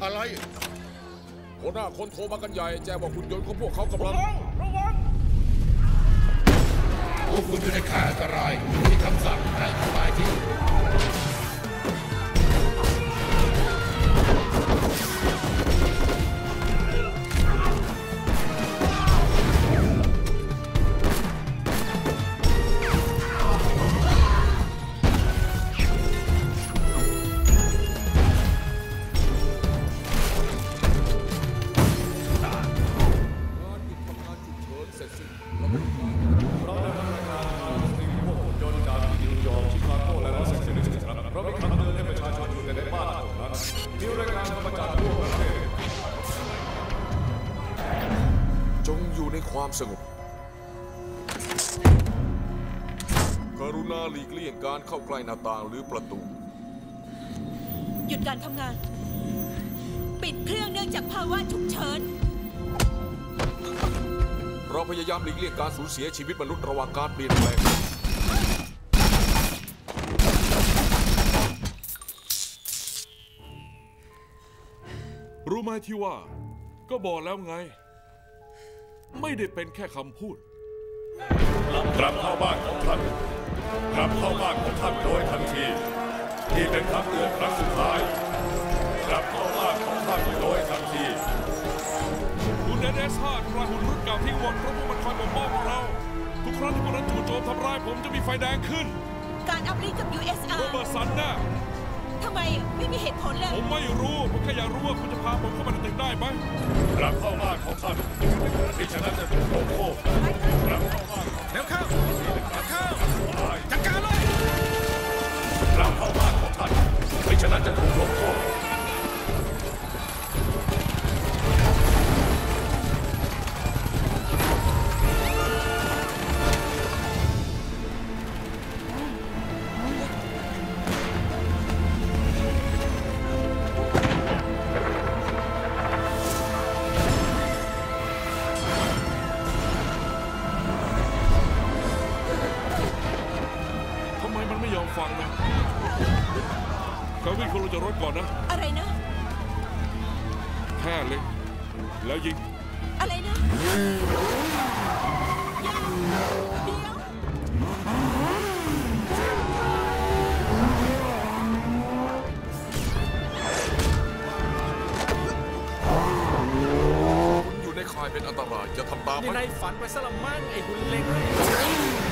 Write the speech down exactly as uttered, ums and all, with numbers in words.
อะไรหัวหน้าคนโทรมากันใหญ่แจ้งว่าหุ่นยนต์ของพวกเขากำลังระวังพวกคุณอยู่ในข่ายอันตรายที่คำสั่งให้ทำลายทิ้งความสงบกรุณาหลีกเลี่ยงการเข้าใกล้หน้าต่างหรือประตูหยุดการทำงานปิดเครื่องเนื่องจากภาวะฉุกเฉินเราพยายามหลีกเลี่ยงการสูญเสียชีวิตมนุษย์ระหว่างการเปลี่ยนแปลงรู้ไหมที่ว่าก็บอกแล้วไงไม่ได้เป็นแค่คำพูดกลับเข้าบ้านของท่านกลับเข้าบ้านของท่านโดยทันทีที่เป็นคำเตือนครั้งสุดท้ายกลับเข้าบ้านของท่านโดยทันทีคุณเอเดสฮาร์ดกระหุ่นรุ่นเก่าที่วนเพราะพวกมันคอยปกป้องเราทุกครั้งที่พวกนั้นจู่โจมทำร้ายผมจะมีไฟแดงขึ้นการอัพลิงก์กับ ยู เอส อาร์โรเบิร์ตสันน่ะทำไมไม่มีเหตุผลเลยผมไม่รู้ผมแค่อยากรู้ว่าคุณจะพาผมเข้ามาในตึกได้ไหมกลับเข้าบ้านของท่านที่ฉะนั้นจะถูกลงโทษกลับเข้าบ้านเร็วเข้าเข้าจัดการเลยกลับเข้าบ้านของท่านที่ฉะนั้นจะถูกลงโทษฟังนะกาวินคุณลงจากรถก่อนนะอะไรนะแค่เล็กแล้วยิงอะไรนะเดี๋ยวอยู่ในข่ายเป็นอันตรายจะทำตามไหมในฝันไปซะละมั่งไอ้หุ่นเล็ก